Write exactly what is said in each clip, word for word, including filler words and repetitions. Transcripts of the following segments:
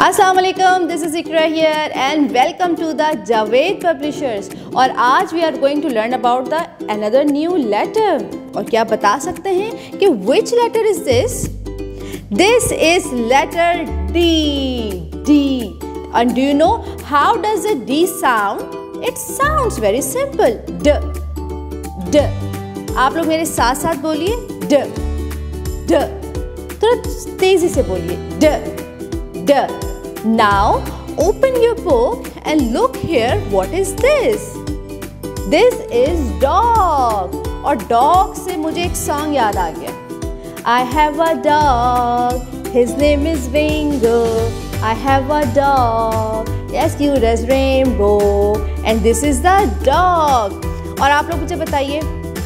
अस्सलाम वालेकुम, this is Iqra here and welcome to the Javed publishers. और आज we are going to learn about the another new letter. और क्या बता सकते हैं कि which letter is this? This is letter D. D. And do you know how does the D sound? It sounds very simple, ड ड। आप लोग मेरे साथ साथ बोलिए ड ड। थोड़ा तेजी से बोलिए ड ड। Now open your book and look here. What is this? This is dog. और dog से मुझे एक song याद आ गया। I have a dog. His name is Bingo. I have a dog. As cute as rainbow. And this is the dog. और आप लोग मुझे बताइए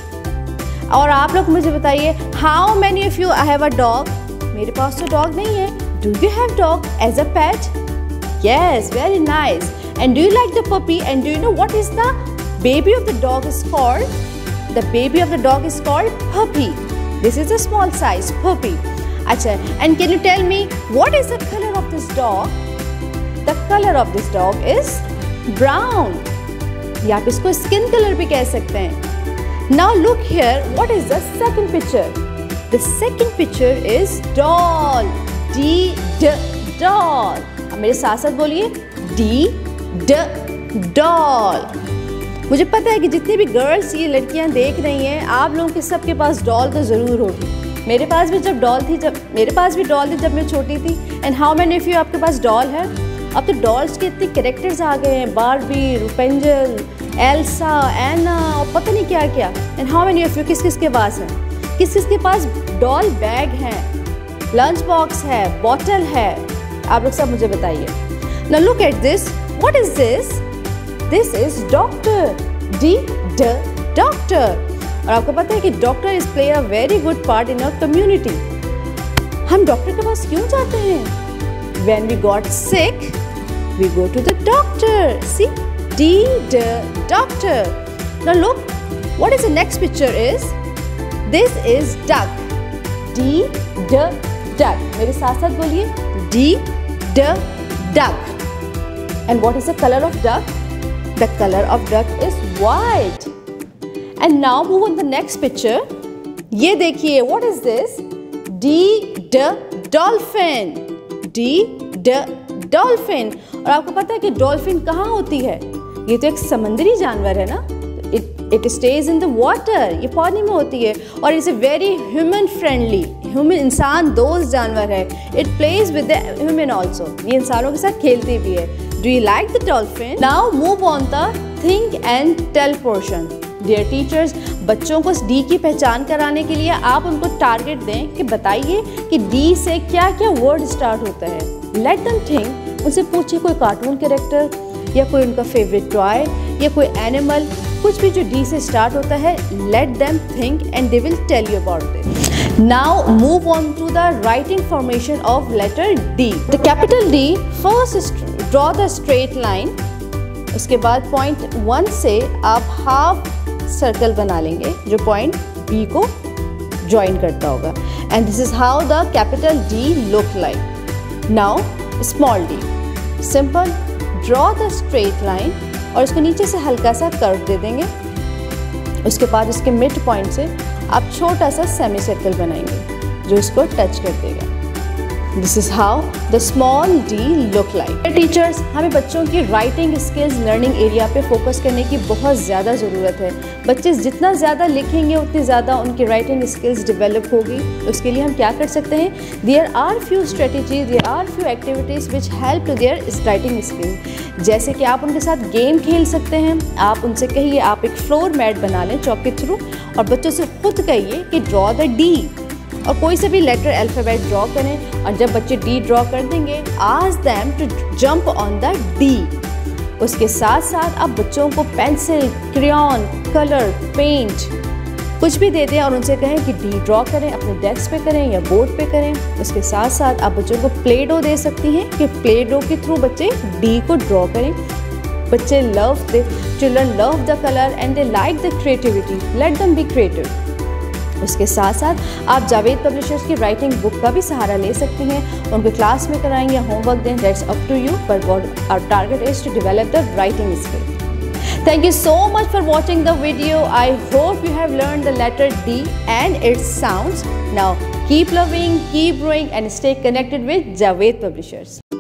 और आप लोग मुझे बताइए How many of you I have a dog? मेरे पास तो dog नहीं है। Do you have dog as a pet? Yes, very nice. And do you like the puppy? And do you know what is the baby of the dog is called? The baby of the dog is called puppy. This is a small size puppy. Acha, and can you tell me what is the color of this dog? The color of this dog is brown. या आप इसको skin color भी कह सकते हैं। Now look here, what is the second picture? The second picture is doll. D D doll. अब मेरे साथ साथ बोलिए D D doll. मुझे पता है कि जितनी भी गर्ल्स ये लड़कियां देख रही हैं, आप लोगों के सबके पास डॉल तो ज़रूर होगी। मेरे पास भी जब डॉल थी जब मेरे पास भी डॉल थी जब मैं छोटी थी। And how many of you आपके पास डॉल है? अब तो डॉल्स के इतने कैरेक्टर्स आ गए हैं, बारबी, रुपेंजल, एल्सा, एना और पता नहीं क्या क्या। And how many of you किस किस के पास है? किस किस के पास डॉल बैग है, लंच बॉक्स है, बॉटल है? आप लोग सब मुझे बताइए। Now look at this. What is this? This is doctor. D D doctor. और आपको पता है कि doctor is play a very good part in our community. हम डॉक्टर के पास क्यों जाते हैं? When we got sick, we go to the doctor. See, D D doctor. Now look, what is the next picture is? This is duck. D D duck. मेरे साथ साथ बोलिए D D duck. And what is the color of duck? The color of duck is white. And now move on the next picture. ये देखिए, what is this? D D dolphin. D D dolphin. और आपको पता है कि dolphin कहाँ होती है? ये तो एक समंदरी जानवर है ना। It it stays in the water. ये पानी में होती है और इट्स a very human friendly. Human इंसान दोस्त जानवर है। It plays with the human also. ये इंसानों के साथ खेलती भी है। Do you like the dolphin? Now move on the think and tell portion. Dear teachers, बच्चों को डी की पहचान कराने के लिए आप उनको टारगेट दें कि बताइए कि डी से क्या क्या वर्ड स्टार्ट होता है। Let them think. उनसे पूछिए कोई कार्टून कैरेक्टर या कोई उनका फेवरेट टॉय या कोई एनिमल, कुछ भी जो डी से स्टार्ट होता है। Let them think and they will tell you about it. Now move on to the writing formation of letter D. The capital D, first draw the straight line. उसके बाद point one से आप half circle बना लेंगे जो point B को join करता होगा. And this is how the capital D look like. Now small d. Simple. Draw the straight line और उसको नीचे से हल्का सा कर्व दे देंगे। उसके बाद इसके मिड पॉइंट से आप छोटा सा सेमी सर्कल बनाएंगे जो इसको टच कर देगा। This is how the small D look like. Teachers, हमें बच्चों की राइटिंग स्किल्स लर्निंग एरिया पे फोकस करने की बहुत ज़्यादा ज़रूरत है। बच्चे जितना ज़्यादा लिखेंगे उतनी ज़्यादा उनकी राइटिंग स्किल्स डेवलप होगी। उसके लिए हम क्या कर सकते हैं? There are few strategies, there are few activities which help to their writing skills. जैसे कि आप उनके साथ गेम खेल सकते हैं। आप उनसे कहिए आप एक फ्लोर मैट बना लें चॉक के थ्रू और बच्चों से खुद कहिए कि ड्रॉ द डी और कोई से भी लेटर अल्फ़ाबेट ड्रॉ करें। और जब बच्चे डी ड्रॉ कर देंगे, ask them to jump on the D. उसके साथ साथ आप बच्चों को पेंसिल, क्रेयॉन, कलर, पेंट कुछ भी दे दें और उनसे कहें कि डी ड्रॉ करें, अपने डेस्क पे करें या बोर्ड पे करें। उसके साथ साथ आप बच्चों को प्ले डो दे सकती हैं कि प्ले डो के थ्रू बच्चे डी को ड्रॉ करें। बच्चे love the children love the colour and they like the creativity. Let them be creative. उसके साथ साथ आप जावेद पब्लिशर्स की राइटिंग बुक का भी सहारा ले सकती हैं। उनको क्लास में कराएंगे, होमवर्क दें, that's up to you, but what our target is to develop the writing skill. Thank you so much for watching the video. I hope you have learned the letter D and its sounds. Now keep loving, keep growing and stay connected with Javed Publishers.